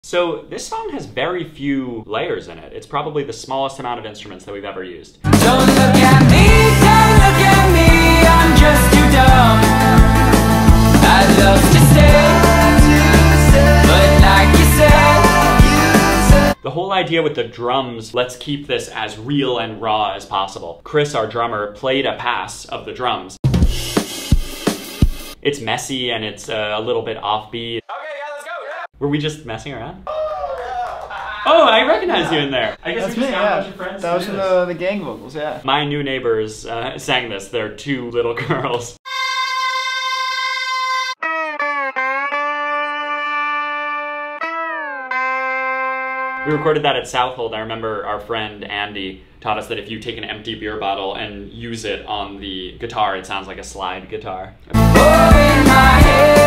So this song has very few layers in it. It's probably the smallest amount of instruments that we've ever used. Don't look at me, I'm just too dumb. I'd love to stay, but like you said. The whole idea with the drums, let's keep this as real and raw as possible. Chris, our drummer, played a pass of the drums. It's messy and it's a little bit offbeat. Okay, yeah, let's go, yeah. Were we just messing around? Oh, I recognize you in there. I guess That's we just me, found yeah. a bunch of friends. That was to from do this. the gang vocals, yeah. My new neighbors sang this. They're two little girls. We recorded that at Southold. I remember our friend Andy taught us that if you take an empty beer bottle and use it on the guitar, it sounds like a slide guitar. Oh, in my head.